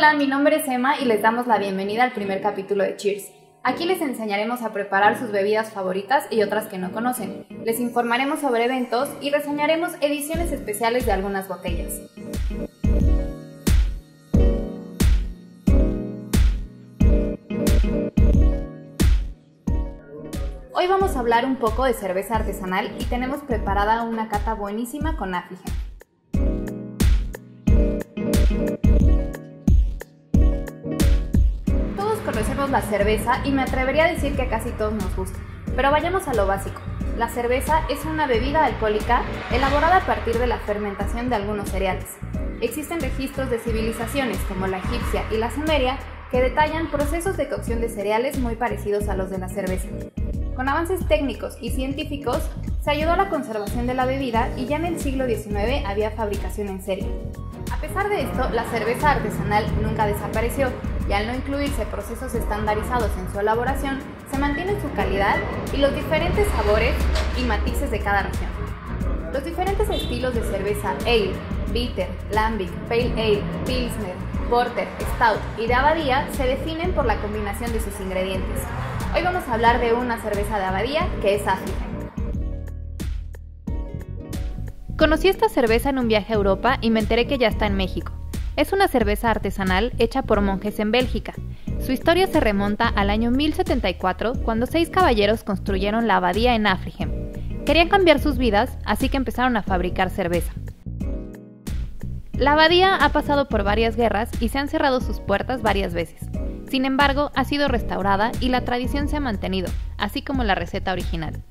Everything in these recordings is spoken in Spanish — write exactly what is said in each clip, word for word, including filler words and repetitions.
Hola, mi nombre es Emma y les damos la bienvenida al primer capítulo de Cheers. Aquí les enseñaremos a preparar sus bebidas favoritas y otras que no conocen. Les informaremos sobre eventos y reseñaremos ediciones especiales de algunas botellas. Hoy vamos a hablar un poco de cerveza artesanal y tenemos preparada una cata buenísima con Affligem. Todos conocemos la cerveza y me atrevería a decir que a casi todos nos gusta, pero vayamos a lo básico. La cerveza es una bebida alcohólica elaborada a partir de la fermentación de algunos cereales. Existen registros de civilizaciones como la egipcia y la sumeria que detallan procesos de cocción de cereales muy parecidos a los de la cerveza. Con avances técnicos y científicos, se ayudó a la conservación de la bebida y ya en el siglo diecinueve había fabricación en serie. A pesar de esto, la cerveza artesanal nunca desapareció y al no incluirse procesos estandarizados en su elaboración, se mantiene su calidad y los diferentes sabores y matices de cada región. Los diferentes estilos de cerveza ale, bitter, lambic, pale ale, pilsner, porter, stout y de abadía se definen por la combinación de sus ingredientes. Hoy vamos a hablar de una cerveza de abadía que es Affligem. Conocí esta cerveza en un viaje a Europa y me enteré que ya está en México. Es una cerveza artesanal hecha por monjes en Bélgica. Su historia se remonta al año mil setenta y cuatro, cuando seis caballeros construyeron la abadía en Affligem. Querían cambiar sus vidas, así que empezaron a fabricar cerveza. La abadía ha pasado por varias guerras y se han cerrado sus puertas varias veces. Sin embargo, ha sido restaurada y la tradición se ha mantenido, así como la receta original.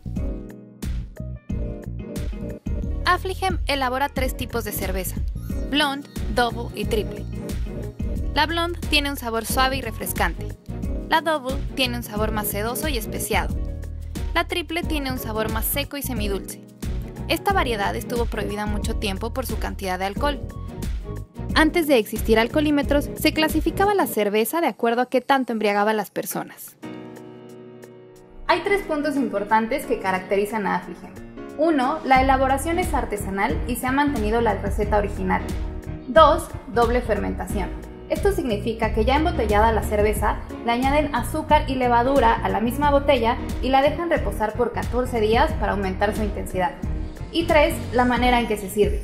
Affligem elabora tres tipos de cerveza: Blonde, Double y Triple. La Blonde tiene un sabor suave y refrescante. La Double tiene un sabor más sedoso y especiado. La Triple tiene un sabor más seco y semidulce. Esta variedad estuvo prohibida mucho tiempo por su cantidad de alcohol. Antes de existir alcoholímetros, se clasificaba la cerveza de acuerdo a qué tanto embriagaba a las personas. Hay tres puntos importantes que caracterizan a Affligem. uno. La elaboración es artesanal y se ha mantenido la receta original. dos. Doble fermentación. Esto significa que ya embotellada la cerveza, le añaden azúcar y levadura a la misma botella y la dejan reposar por catorce días para aumentar su intensidad. Y tres. La manera en que se sirve.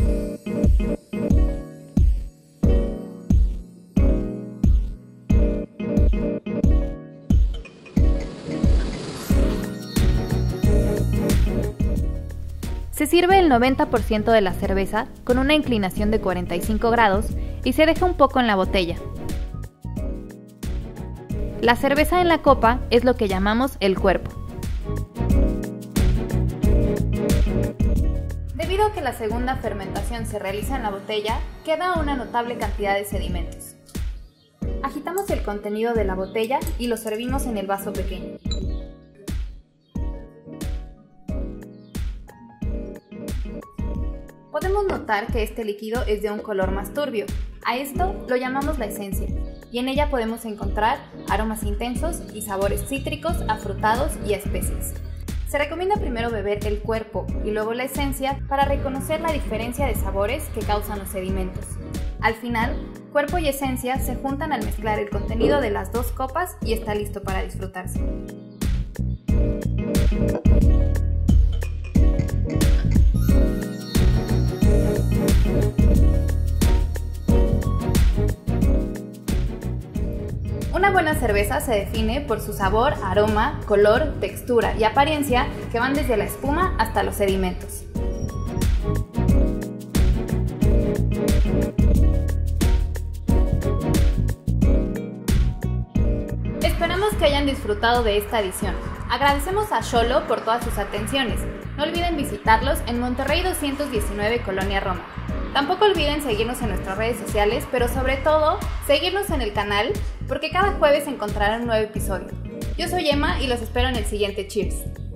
Se sirve el noventa por ciento de la cerveza con una inclinación de cuarenta y cinco grados y se deja un poco en la botella. La cerveza en la copa es lo que llamamos el cuerpo. Debido a que la segunda fermentación se realiza en la botella, queda una notable cantidad de sedimentos. Agitamos el contenido de la botella y lo servimos en el vaso pequeño. Podemos notar que este líquido es de un color más turbio. A esto lo llamamos la esencia, y en ella podemos encontrar aromas intensos y sabores cítricos, afrutados y a especias. Se recomienda primero beber el cuerpo y luego la esencia para reconocer la diferencia de sabores que causan los sedimentos. Al final, cuerpo y esencia se juntan al mezclar el contenido de las dos copas y está listo para disfrutarse. Una buena cerveza se define por su sabor, aroma, color, textura y apariencia que van desde la espuma hasta los sedimentos. Esperamos que hayan disfrutado de esta edición. Agradecemos a Xolo por todas sus atenciones. No olviden visitarlos en Monterrey doscientos diecinueve, Colonia Roma. Tampoco olviden seguirnos en nuestras redes sociales, pero sobre todo, seguirnos en el canal, porque cada jueves encontrarán un nuevo episodio. Yo soy Emma y los espero en el siguiente Cheers.